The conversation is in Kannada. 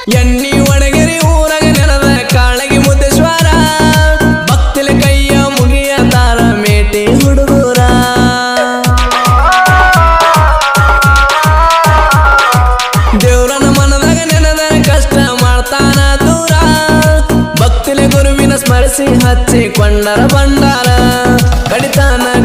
ಎಣ್ಣಿ ಒಣಗಿರಿ ಊರಾಗ ನೆಲದ ಕಾಳಗಿ ಮುದ್ದೇಶ್ವರ ಭಕ್ತಿಲೆ ಕೈಯ ಮುಗಿಯ ತಾರ ಮೇಟಿ ಹುಡುಗೂರ ದೇವ್ರನ ಮನದಾಗ ನೆನದ ಕಷ್ಟ ಮಾಡ್ತಾನ ದೂರ ಭಕ್ತಿಲೆ ಗುರುವಿನ ಸ್ಮರಿಸಿ ಹಚ್ಚಿಕೊಂಡರ ಬಂಡಾರ ಕಡಿತಾನ